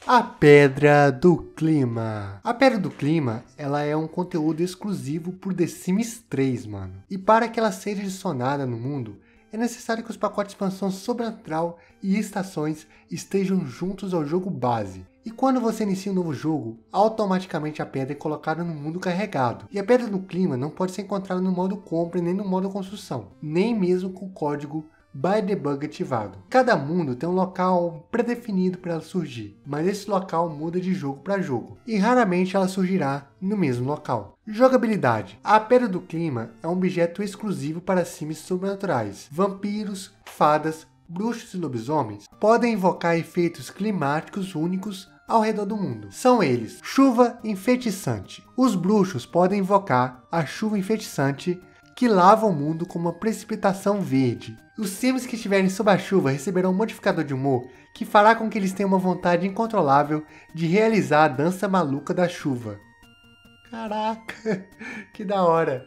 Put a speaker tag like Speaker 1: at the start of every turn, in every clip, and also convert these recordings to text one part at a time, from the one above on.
Speaker 1: A Pedra do Clima. A Pedra do Clima, ela é um conteúdo exclusivo por The Sims 3, mano. E para que ela seja adicionada no mundo, é necessário que os pacotes de expansão Sobrenatural e Estações estejam juntos ao jogo base. E quando você inicia um novo jogo, automaticamente a pedra é colocada no mundo carregado. E a Pedra do Clima não pode ser encontrada no modo compra nem no modo construção, nem mesmo com o código By Debug ativado. Cada mundo tem um local predefinido para ela surgir, mas esse local muda de jogo para jogo, e raramente ela surgirá no mesmo local. Jogabilidade. A Pedra do Clima é um objeto exclusivo para Sims sobrenaturais. Vampiros, fadas, bruxos e lobisomens podem invocar efeitos climáticos únicos ao redor do mundo. São eles: chuva enfeitiçante. Os bruxos podem invocar a chuva enfeitiçante que lava o mundo com uma precipitação verde. Os Sims que estiverem sob a chuva receberão um modificador de humor que fará com que eles tenham uma vontade incontrolável de realizar a dança maluca da chuva. Caraca, que da hora!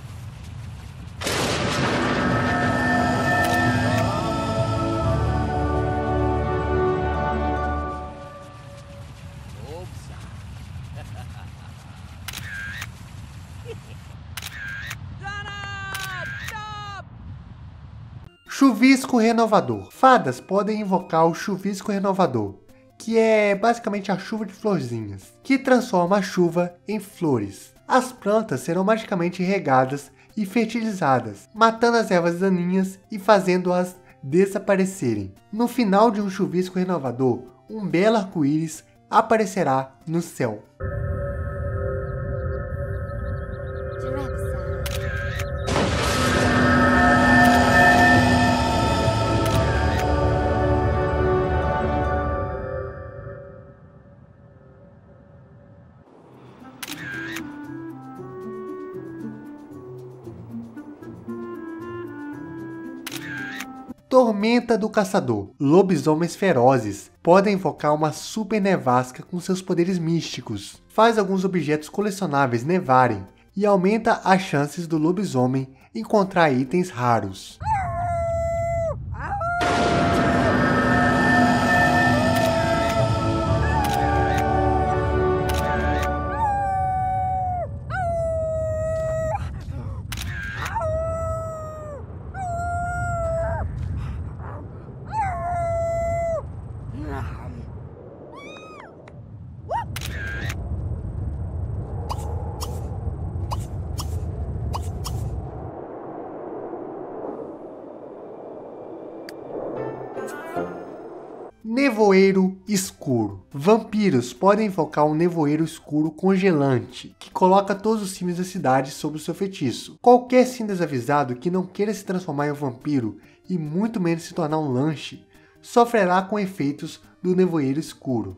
Speaker 1: Chuvisco renovador. Fadas podem invocar o chuvisco renovador, que é basicamente a chuva de florzinhas, que transforma a chuva em flores. As plantas serão magicamente regadas e fertilizadas, matando as ervas daninhas e fazendo-as desaparecerem. No final de um chuvisco renovador, um belo arco-íris aparecerá no céu. Tormenta do Caçador. Lobisomens ferozes podem invocar uma super nevasca com seus poderes místicos. Faz alguns objetos colecionáveis nevarem e aumenta as chances do lobisomem encontrar itens raros. Nevoeiro escuro. Vampiros podem invocar um nevoeiro escuro congelante, que coloca todos os Sims da cidade sob o seu feitiço. Qualquer Sim desavisado que não queira se transformar em um vampiro, e muito menos se tornar um lanche, sofrerá com efeitos do nevoeiro escuro.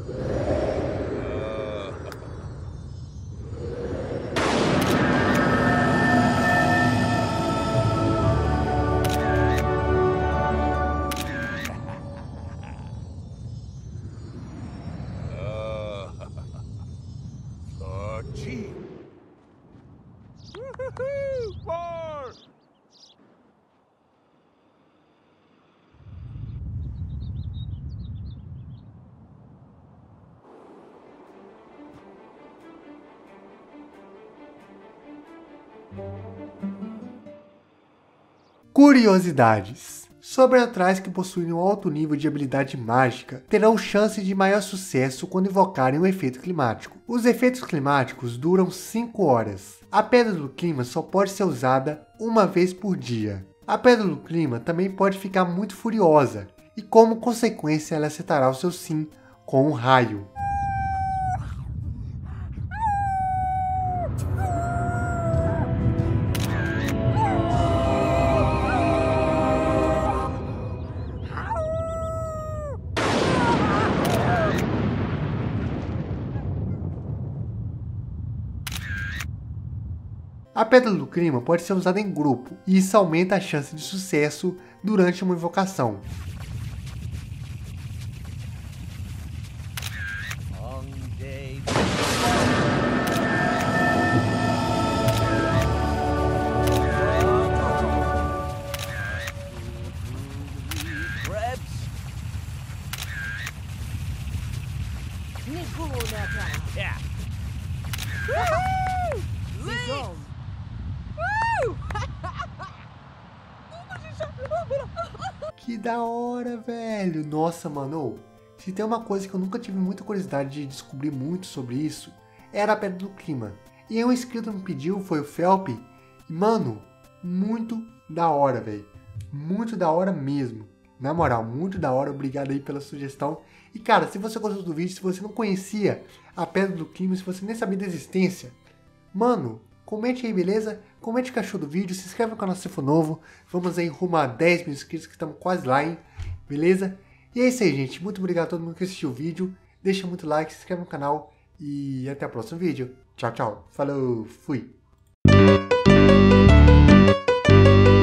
Speaker 1: Curiosidades. Sobrenaturais que possuem um alto nível de habilidade mágica terão chance de maior sucesso quando invocarem um efeito climático. Os efeitos climáticos duram 5 horas. A Pedra do Clima só pode ser usada uma vez por dia. A Pedra do Clima também pode ficar muito furiosa e, como consequência, ela acertará o seu Sim com um raio. A Pedra do Clima pode ser usada em grupo, e isso aumenta a chance de sucesso durante uma invocação.
Speaker 2: Yeah.
Speaker 1: Que da hora, velho. Nossa, mano. Ô, se tem uma coisa que eu nunca tive muita curiosidade de descobrir muito sobre isso, era a Pedra do Clima. E aí um inscrito me pediu, foi o Felp. E, mano, muito da hora, velho. Muito da hora mesmo. Na moral, muito da hora. Obrigado aí pela sugestão. E, cara, se você gostou do vídeo, se você não conhecia a Pedra do Clima, se você nem sabia da existência, mano, comente aí, beleza? Comente o que achou do vídeo, se inscreve no canal se for novo. Vamos aí rumo a 10 mil inscritos, que estamos quase lá, hein? Beleza? E é isso aí, gente. Muito obrigado a todo mundo que assistiu o vídeo. Deixa muito like, se inscreve no canal e até o próximo vídeo. Tchau, tchau. Falou, fui.